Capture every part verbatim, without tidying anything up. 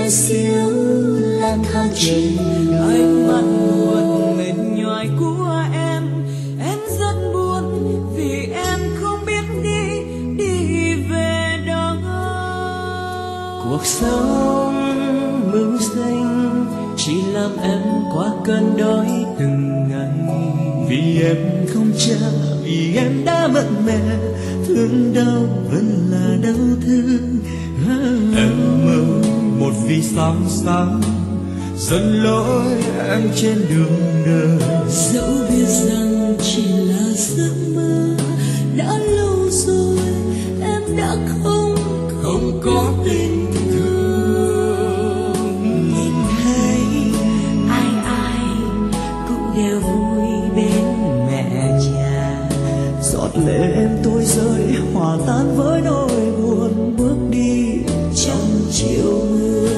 bé xíu lang thang trên đường. Ánh mắt buồn mệt nhoài của em, em rất buồn vì em không biết đi đi về đâu. Cuộc sống mưu sinh chỉ làm em quá cơn đói từng ngày. Vì em không cha, vì em đã mất mẹ, thương đau vẫn là đau thương. Em mơ một vì sao sáng dẫn lối em trên đường đời. Dẫu biết rằng chỉ là giấc mơ, đã lâu rồi em đã không không có tình thương. Nhìn thấy ai ai cũng đều vui bên mẹ cha. Giọt lệ em tôi rơi hòa tan với nỗi buồn, bước đi trong chiều mưa.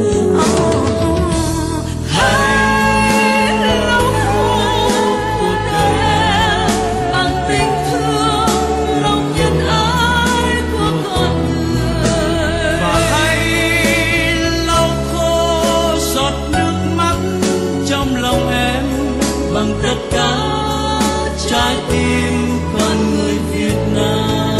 Bằng tất cả trái tim con người Việt Nam.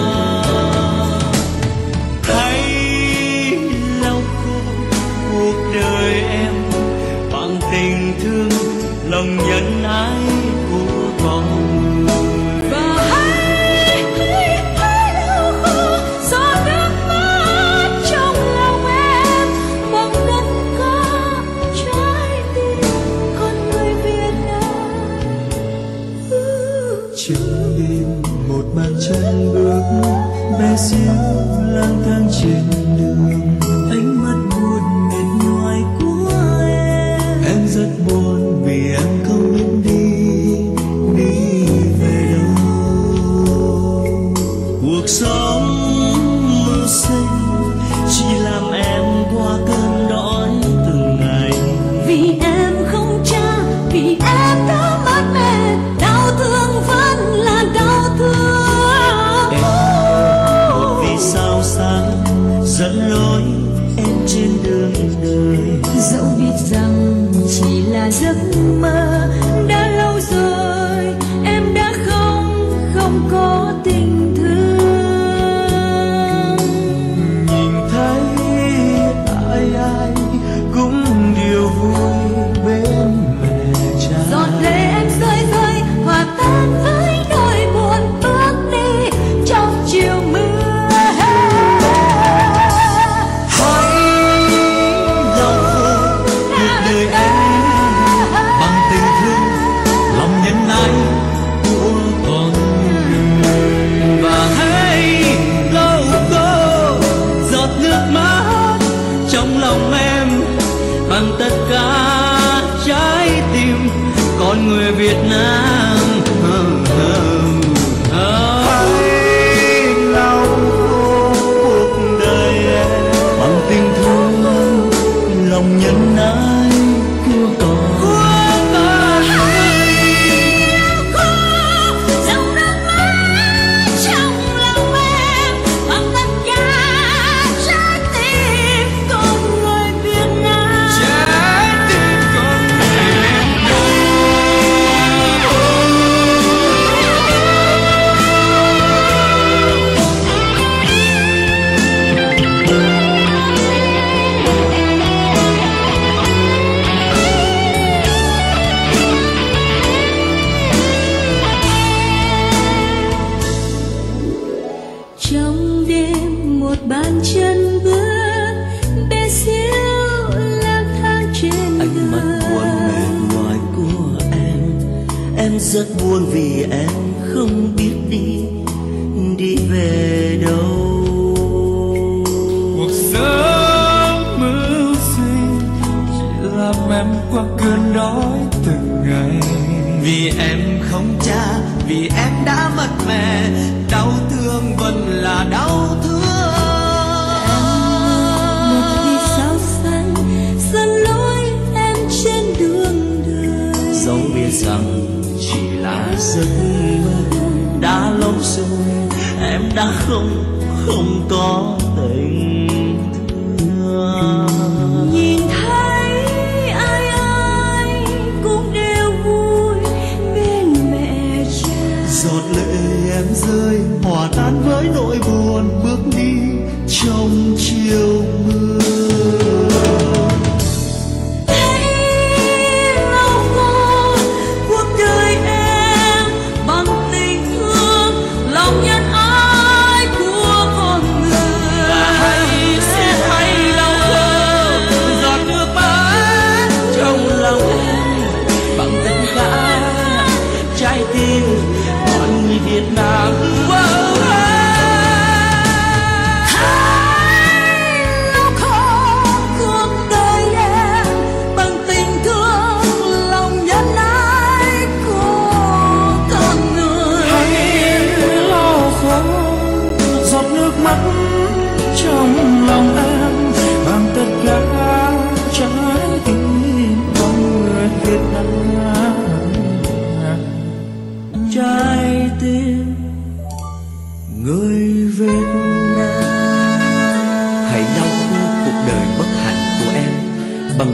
Hãy lau khô cuộc đời em bằng tình thương lòng nhân ái của con người. Và hãy hãy lau khô giọt nước mắt trong lòng em bằng tất cả trái tim con người Việt Nam. Trong đêm một bàn chân bước bé xíu lang thang trên đường. Ánh mắt buồn mệt nhoài của em, em rất buồn vì em không biết đi đi về đâu. Cuộc sống mưu sinh chỉ làm em qua cơn đói từng ngày. Vì em không cha, vì em đã mất mẹ, đau thương vẫn là đau thương. Em một vì sao sáng dẫn lối em trên đường đời. Dẫu biết rằng chỉ là giấc mơ, đã lâu rồi em đã không không có tình thương. Nhìn thấy ai ai cũng đều vui bên mẹ cha. Giọt lệ em rơi rơi hòa tan với nỗi buồn, bước đi trong chiều mưa. Hãy lau khô cuộc đời em bằng tình thương lòng nhân ái của con người. Và hãy lau khô giọt nước mắt trong lòng em bằng tất cả trái tim con người Việt Nam. Hãy lau khô cuộc đời em bằng tình thương lòng nhân ái của con. Dòng nước mắt trong lòng em bằng tất cả trái tim con người Việt Nam. Trái tim con người Việt Trong đêm một bàn chân bước bé xíu lang thang trên đường. Ánh mắt buồn mệt mỏi của em, em rất buồn vì em không biết đi đi về đâu. Cuộc sống mưu sinh chỉ làm em qua cơn đói từng ngày. Vì em không cha, vì em đã mất mẹ, đau thương vẫn là đau thương. Một vì sao xanh dẫn lối em trên đường đời. Dẫu biết rằng chỉ là giấc mơ, đã lâu rồi em đã không không có tình thương.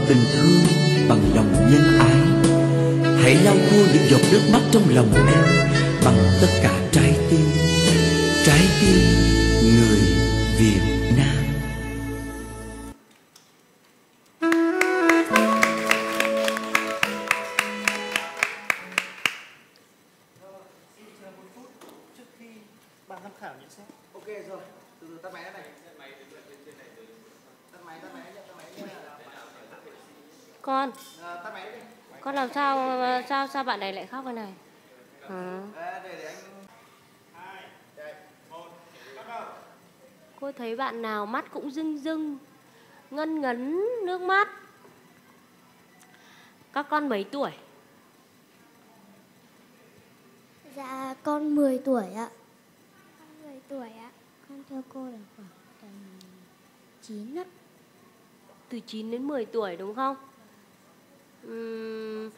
tình thương bằng lòng nhân ái. Hãy lau khô những giọt nước mắt trong lòng em bằng tất cả trái tim, trái tim người Việt Nam. Ban giám khảo nhận xét. Ok rồi, từ từ tắt máy này. Tắt máy, tắt máy, tắt máy. Con, À, tắt máy đi. con làm sao sao sao bạn này lại khóc cái này? À. À, để để anh. hai, một, bắt đầu. Cô thấy bạn nào mắt cũng rưng rưng, ngân ngấn nước mắt. Các con mấy tuổi? Dạ con mười tuổi ạ. Con mười tuổi ạ. Con thưa cô là khoảng tầm chín ạ. Từ chín đến mười tuổi đúng không? Uhm...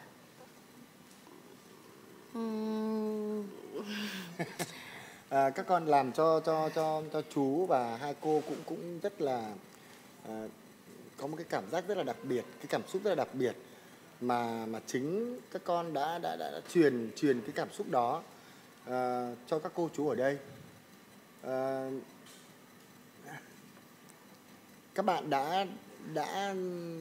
Uhm... À, các con làm cho cho cho cho chú và hai cô cũng cũng rất là à, có một cái cảm giác rất là đặc biệt, cái cảm xúc rất là đặc biệt mà mà chính các con đã đã đã, đã truyền truyền cái cảm xúc đó à, cho các cô chú ở đây. À, các bạn đã đã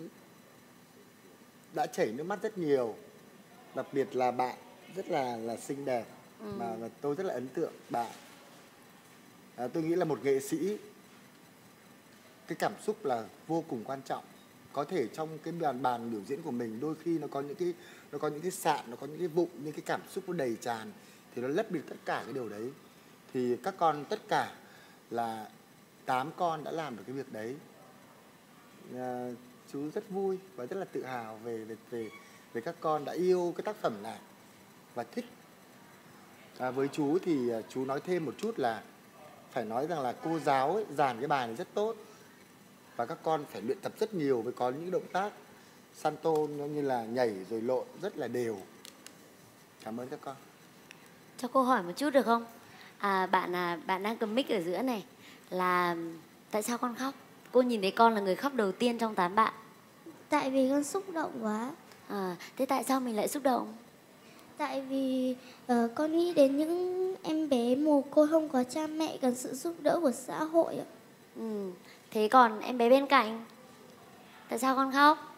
đã chảy nước mắt rất nhiều, đặc biệt là bạn rất là là xinh đẹp. Ừ. mà, mà tôi rất là ấn tượng bạn. À, tôi nghĩ là một nghệ sĩ, cái cảm xúc là vô cùng quan trọng. Có thể trong cái bàn bàn biểu diễn của mình đôi khi nó có những cái nó có những cái sạn, nó có những cái vụng, những cái cảm xúc nó đầy tràn thì nó lấp được tất cả cái điều đấy. Thì các con tất cả là tám con đã làm được cái việc đấy. À, chú rất vui và rất là tự hào về về về về các con đã yêu cái tác phẩm này và thích. À, với chú thì chú nói thêm một chút là phải nói rằng là cô giáo ấy, dàn cái bài này rất tốt và các con phải luyện tập rất nhiều với có những động tác santo như là nhảy rồi lộn rất là đều. Cảm ơn các con. Cho cô hỏi một chút được không? À, bạn à, bạn đang cầm mic ở giữa này, là tại sao con khóc? Cô nhìn thấy con là người khóc đầu tiên trong tám bạn. Tại vì con xúc động quá. À, thế tại sao mình lại xúc động? Tại vì uh, con nghĩ đến những em bé mồ côi không có cha mẹ, cần sự giúp đỡ của xã hội ạ. Ừ. Thế còn em bé bên cạnh, tại sao con khóc?